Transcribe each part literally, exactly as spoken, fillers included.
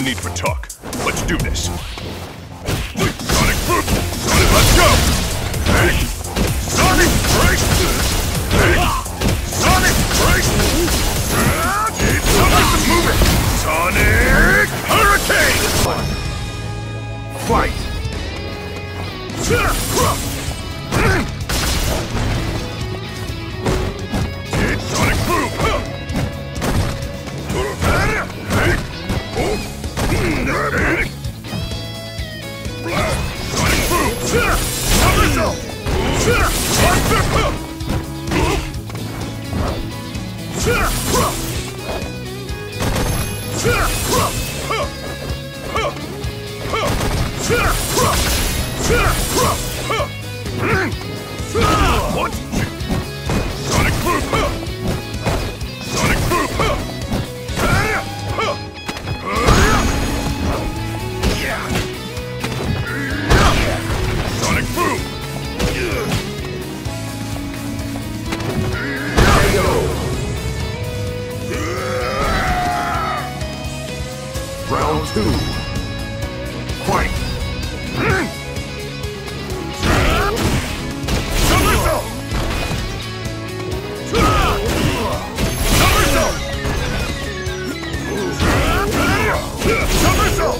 need for talk. Let's do this. Sonic Boom! Sonic, let's go! Hey! Sonic Break! Hey! Sonic Break! Keep Sonic moving! Sonic Hurricane! Fight! Sonic Boom! What? Sonic Boom! Sonic Boom! Sonic Boom! Round two. Fight! Somersault! Somersault! Somersault!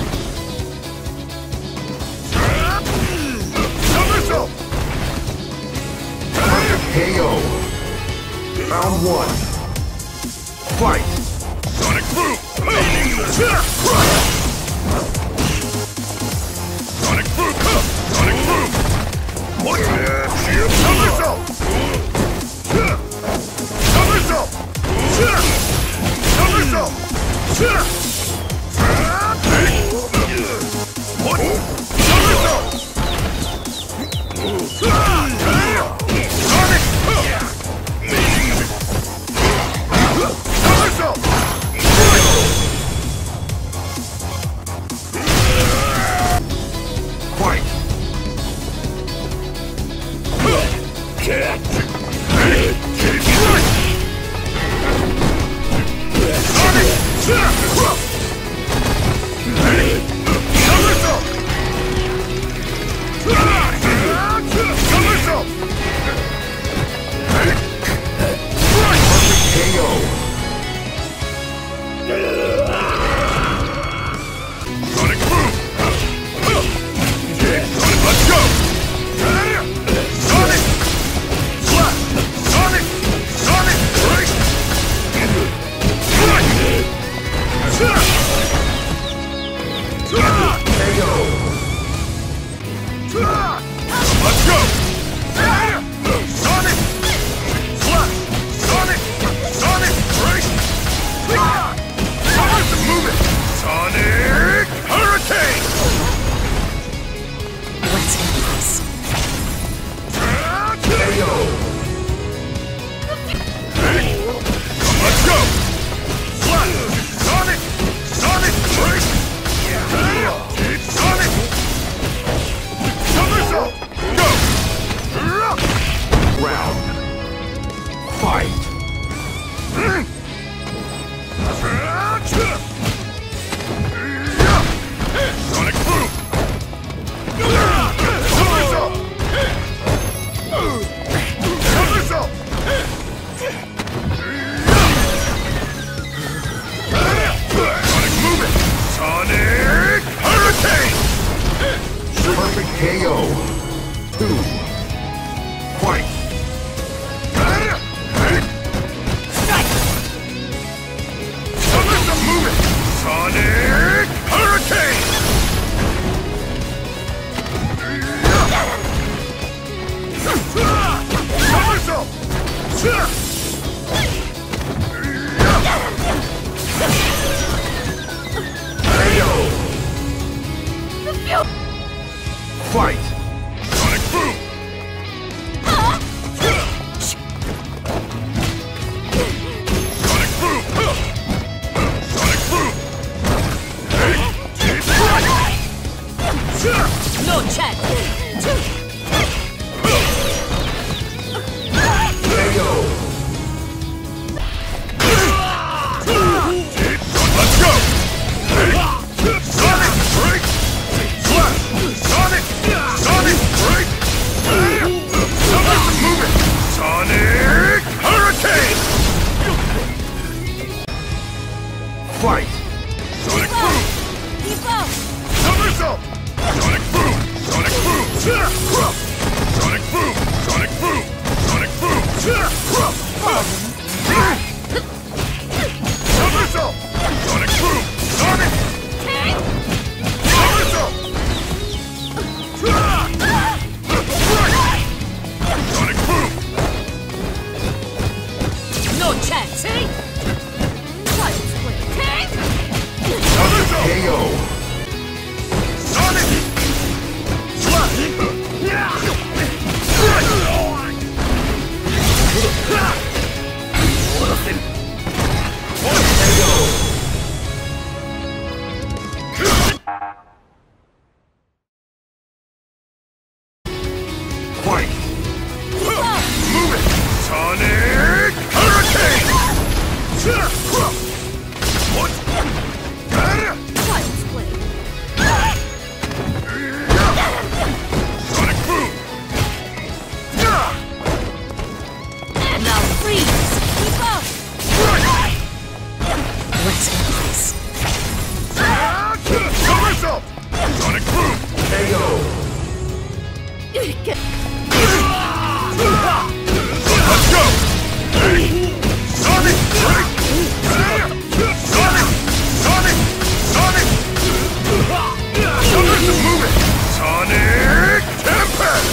Somersault! K O. Round one. Fight! Sonic Boom! Sonic Boom! Sonic Boom! What? Somersault! Somersault! Somersault! What? Somersault! Sonic! Somersault! Fight! K O. Two. Fight. Sonic Hurricane! Somersault! Fight! Sonic Boom! Sonic Boom! Sonic Boom! No chance! Let's go! Sonic boom! No chance, eh? Child's play. Sonic K O. Sonic! Fight! Move it! Sonic Hurricane! What? Child's play. Sonic boom! Now freeze. Keep up. Let's get this. Somersault! Sonic boom! K O. Let's go! Sonic break! Sonic! Sonic! Sonic! Somersault move it! Sonic Tempest!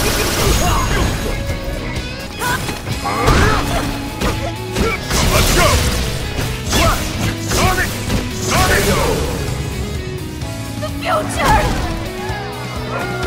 Let's go! Flash! Sonic! Sonic! K O. The future!